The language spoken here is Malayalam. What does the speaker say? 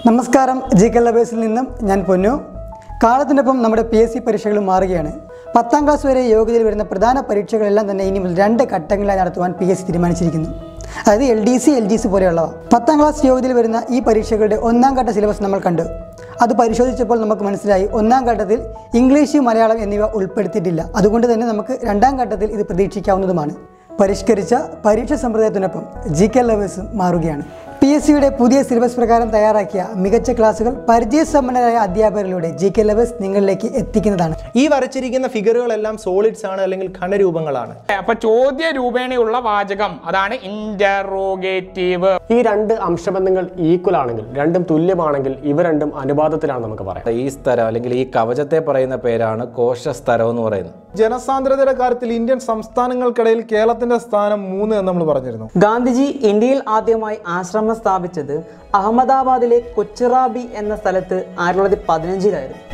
നമസ്കാരം, ജി.കെ. ലവേഴ്സിൽ നിന്നും ഞാൻ പൊന്നു. കാലത്തിനൊപ്പം നമ്മുടെ PSC പരീക്ഷകൾ മാറുകയാണ്. 10ാം ക്ലാസ് വരെ യോഗ്യതയിൽ വരുന്ന പ്രധാന പരീക്ഷകളെല്ലാം തന്നെ ഇനി മുതൽ 2 ഘട്ടങ്ങളായി നടത്തുവാൻ PSC തീരുമാനിച്ചിരിക്കുന്നു. അതായത് LDC, LGC പോലെയുള്ളവ. 10ാം ക്ലാസ് യോഗ്യതയിൽ വരുന്ന ഈ പരീക്ഷകളുടെ 1ാം ഘട്ട സിലബസ് നമ്മൾ കണ്ടു. അത് പരിശോധിച്ചപ്പോൾ നമുക്ക് മനസ്സിലായി 1ാം ഘട്ടത്തിൽ ഇംഗ്ലീഷ്, മലയാളം എന്നിവ ഉൾപ്പെടുത്തിയിട്ടില്ല. അതുകൊണ്ട് തന്നെ നമുക്ക് 2ാം ഘട്ടത്തിൽ ഇത് പ്രതീക്ഷിക്കാവുന്നതുമാണ്. പരിഷ്കരിച്ച പരീക്ഷ സമ്പ്രദായത്തിനൊപ്പം ജി.കെ. ലവേഴ്സും മാറുകയാണ്. PSCയുടെ പുതിയ സിലബസ് പ്രകാരം തയ്യാറാക്കിയ മികച്ച ക്ലാസുകൾ പരിചയസമ്പന്നരായ അധ്യാപകരിലൂടെ ജി.കെ. ലവേഴ്സ് നിങ്ങളിലേക്ക് എത്തിക്കുന്നതാണ്. ഈ വരച്ചിരിക്കുന്ന ഫിഗറുകളെല്ലാം സോളിഡ്സ് ആണ്, അല്ലെങ്കിൽ ഘനരൂപങ്ങളാണ്. അപ്പൊ ചോദ്യ രൂപേണയുള്ള വാചകം അതാണ് ഇന്ററോഗേറ്റീവ്. ഈ 2 അംശബന്ധങ്ങൾ ഈക്വൽ ആണെങ്കിൽ, രണ്ടും തുല്യമാണെങ്കിൽ, ഇവ രണ്ടും അനുപാതത്തിലാണ് നമുക്ക് പറയാം. ഈ സ്ഥലം അല്ലെങ്കിൽ ഈ കവചത്തെ പറയുന്ന പേരാണ് കോശസ്ഥരം എന്ന് പറയുന്നത്. ജനസാന്ദ്രതയുടെ കാര്യത്തിൽ ഇന്ത്യൻ സംസ്ഥാനങ്ങൾക്കിടയിൽ കേരളത്തിന്റെ സ്ഥാനം 3 എന്ന് നമ്മൾ പറഞ്ഞിരുന്നു. ഗാന്ധിജി ഇന്ത്യയിൽ ആദ്യമായി ആശ്രമം സ്ഥാപിച്ചത് അഹമ്മദാബാദിലെ കൊച്ചിറാബി എന്ന സ്ഥലത്ത് 1915-ലായിരുന്നു.